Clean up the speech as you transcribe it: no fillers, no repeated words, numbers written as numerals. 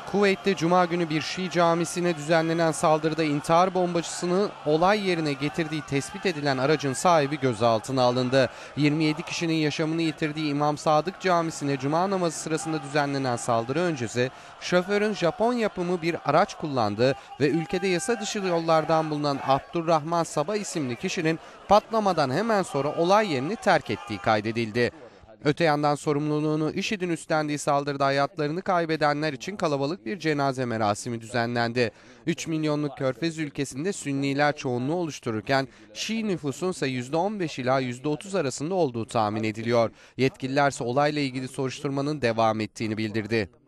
Kuveyt'te Cuma günü bir Şii camisine düzenlenen saldırıda intihar bombacısını olay yerine getirdiği tespit edilen aracın sahibi gözaltına alındı. 27 kişinin yaşamını yitirdiği İmam Sadık Camisi'ne Cuma namazı sırasında düzenlenen saldırı öncesi şoförün Japon yapımı bir araç kullandığı ve ülkede yasa dışı yollardan bulunan Abdurrahman Sabah isimli kişinin patlamadan hemen sonra olay yerini terk ettiği kaydedildi. Öte yandan sorumluluğunu IŞİD'in üstlendiği saldırıda hayatlarını kaybedenler için kalabalık bir cenaze merasimi düzenlendi. 3 milyonluk Körfez ülkesinde Sünniler çoğunluğu oluştururken Şii nüfusun ise %15 ila %30 arasında olduğu tahmin ediliyor. Yetkililer ise olayla ilgili soruşturmanın devam ettiğini bildirdi.